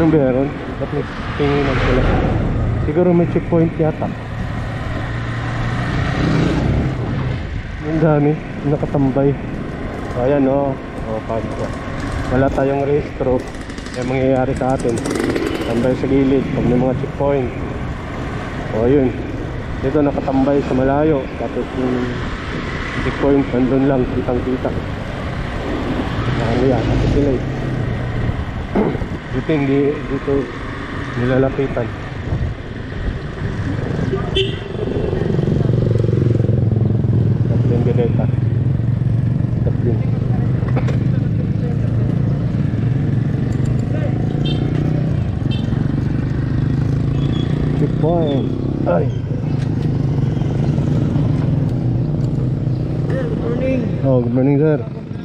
Anong meron? Ba't may tinginan sila? Siguro may checkpoint yata. Ang dami, nakatambay. So ayan o, wala tayong rehistro. Yung mangyayari sa atin, tambay sa gilid pag may mga checkpoint. O yun, dito nakatambay sa malayo. Tapos yung checkpoint nandun lang, kitang kita. Ano yan, tapos sila eh. Dito hindi, dito nilalapitan. Tatlong gadeta. Tatlong checkpoint. Ay. Good morning. Oh, good morning sir.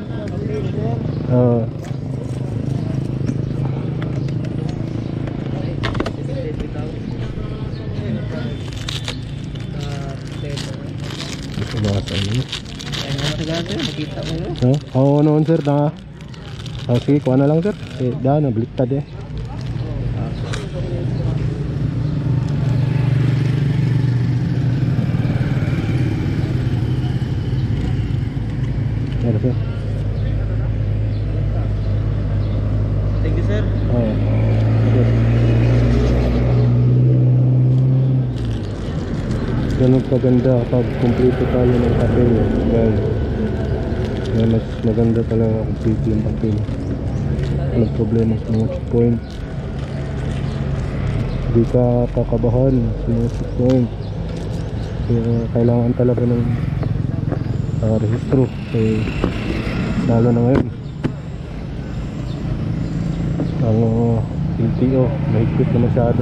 Makita mo yun? Oo noon sir na. Sige, kuha na lang sir. Daan, nabaliktad eh. Ano sir? Thank you sir. Oo. Okay. Ganun kaganda pag kumpleto tayo ng papel. Kaya mas maganda talaga kumpleto yung papel. Walang problema sa mga checkpoint. Hindi ka kakabahan sa mga checkpoint. Kaya kailangan talaga ng rehistro. Lalo na ngayon ang LTO mahigpit na masyado.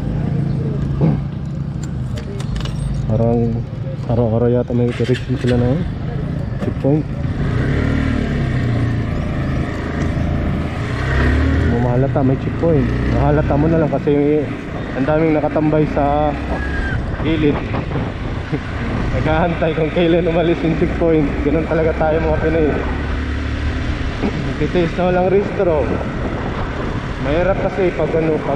Parang araw-araw yata may correction sila na checkpoint. Mahalata may checkpoint. Mahalata mo na lang kasi ang daming nakatambay sa gilid. Naghahantay kung kailan umalis yung checkpoint. Ganun talaga tayo mga Pinoy. Titiis na walang rehistro. Mahirap kasi pag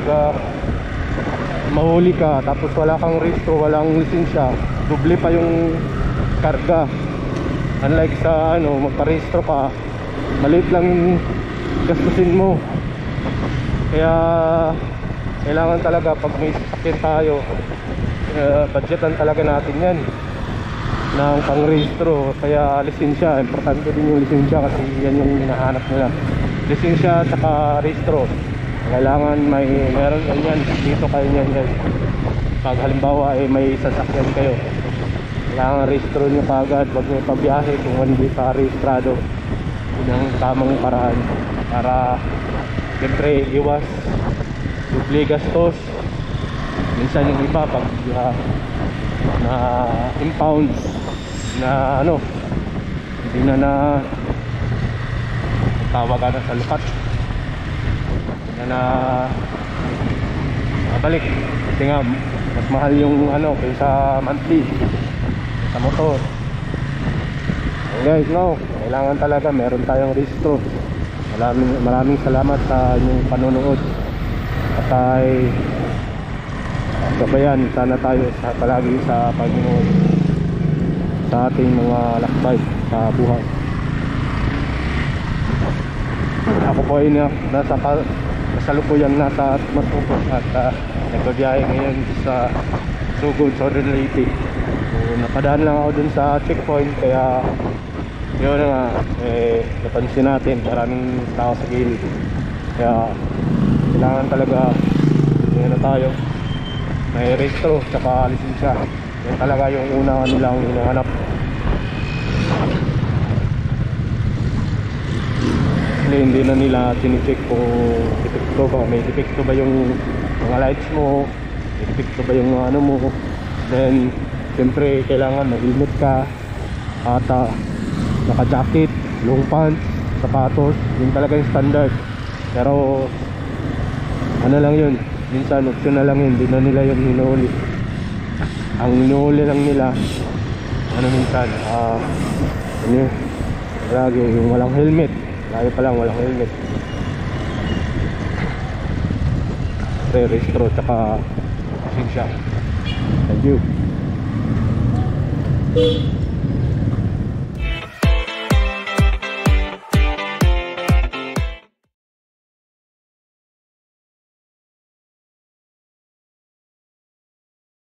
mahuli ka tapos wala kang rehistro, walang lisensya, doble pa yung karga. Unlike sa magparehistro ka, maliit lang yung gastusin mo. Kaya kailangan talaga pag may sasakyan tayo, budgetan talaga natin yan ng pang-rehistro. Kaya lisensya, importante din yung lisensya kasi yan yung hinahanap nila. Lisensya at saka rehistro, kailangan meron yan dito kayo yan guys. Pag halimbawa may sasakyan kayo, kailangan rehistro nyo kaagad. Huwag nyo pabiyahe kung hindi pa rehistrado. Yun ang tamang paraan para siyempre iwas duble gastos. Minsan yung iba pag na impound na hindi na tawag na sa lukat na balik kasi nga mas mahal yung kaysa monthly sa motor. Guys, kailangan talaga meron tayong rehistro. Maraming salamat sa inyong panonood at ay sabayan sana tayo palagi sa Panginoon sa ating mga lakbay sa buhay. Ako po ay nasa kasalukuyan nasa Matupos at nagbabiyahe ngayon sa Sugod, Southern Leyte. So, napadaan lang ako dun sa checkpoint kaya yun na nga, napansin natin maraming tao sa gilid. Kaya kailangan talaga tayo may rehistro tsaka lisensya. Yan talaga yung unang nilang hinahanap. Hindi na nila tinicheck kung defecto ba, may defecto ba yung mga lights mo, may defecto ba yung mo. Then siyempre kailangan mag-helmet ka at naka-jacket, long pants, sapatos. Yun talaga yung standard. Pero lang yun, minsan optional lang yun, hindi na nila yung hinuhuli. Ang hinuhuli lang nila minsan lagi yung walang helmet. Lagi pa lang walang helmet. re-registro tsaka lisensya. Thank you.